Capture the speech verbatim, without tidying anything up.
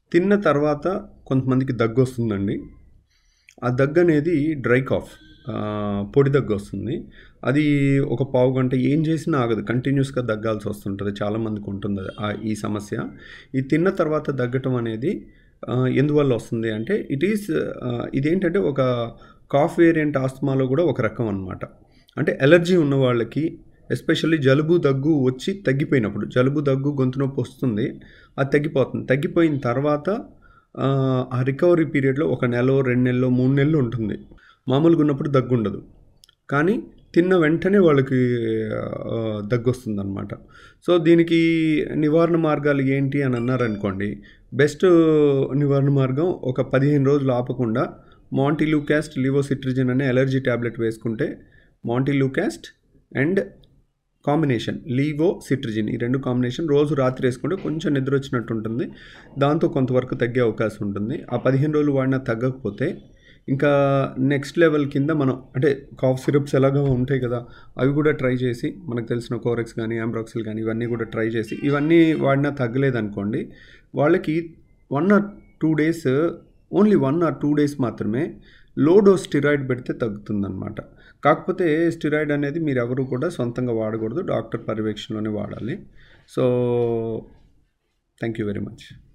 తిన్న తర్వాత కొంతమందికి దగ్గు వస్తుందండి. ఆ దగ్గు అనేది డ్రై కాఫ్, పొడి దగ్గు వస్తుంది. అది ఒక పావు గంట ఏం చేసినా ఆగదు, కంటిన్యూస్గా దగ్గాల్సి వస్తుంటుంది. చాలామందికి ఉంటుంది ఈ సమస్య. ఈ తిన్న తర్వాత దగ్గటం అనేది ఎందువల్ల వస్తుంది అంటే ఇట్ ఈస్ ఇదేంటంటే ఒక కాఫ్ వేరియంట్ ఆస్తమాలో కూడా ఒక రకం అనమాట. అంటే ఎలర్జీ ఉన్న వాళ్ళకి ఎస్పెషల్లీ జలుబు దగ్గు వచ్చి తగ్గిపోయినప్పుడు, జలుబు దగ్గు గొంతు నొప్పి వస్తుంది, అది తగ్గిపోతుంది. తగ్గిపోయిన తర్వాత ఆ రికవరీ పీరియడ్లో ఒక నెల, రెండు నెలలు, మూడు నెలలు ఉంటుంది. మామూలుగా ఉన్నప్పుడు దగ్గు ఉండదు, కానీ తిన్న వెంటనే వాళ్ళకి దగ్గు వస్తుంది అనమాట. సో దీనికి నివారణ మార్గాలు ఏంటి అని అన్నారనుకోండి, బెస్ట్ నివారణ మార్గం ఒక పదిహేను రోజులు ఆపకుండా మాంటిల్యూకాస్ట్ లివోసిట్రిజిన్ అనే ఎలర్జీ ట్యాబ్లెట్ వేసుకుంటే, మాంటిల్యూకాస్ట్ అండ్ కాంబినేషన్ లివోసిట్రిజిన్, ఈ రెండు కాంబినేషన్ రోజు రాత్రి వేసుకుంటే కొంచెం నిద్ర వచ్చినట్టు ఉంటుంది. దాంతో కొంతవరకు తగ్గే అవకాశం ఉంటుంది. ఆ పదిహేను రోజులు వాడినా తగ్గకపోతే ఇంకా నెక్స్ట్ లెవెల్ కింద మనం అంటే కాఫ్ సిరప్స్ ఎలాగో ఉంటాయి కదా, అవి కూడా ట్రై చేసి, మనకు తెలిసిన కోరెక్స్ కానీ ఆంబ్రాక్సిల్ కానీ ఇవన్నీ కూడా ట్రై చేసి, ఇవన్నీ వాడినా తగ్గలేదనుకోండి, వాళ్ళకి one or two days only one or two days మాత్రమే లో డోస్ స్టెరాయిడ్ పెడితే తగ్గుతుందన్నమాట. కాకపోతే స్టెరాయిడ్ అనేది మీరు ఎవరు కూడా సొంతంగా వాడకూడదు, డాక్టర్ పర్యవేక్షణలోనే వాడాలి. So thank you very much.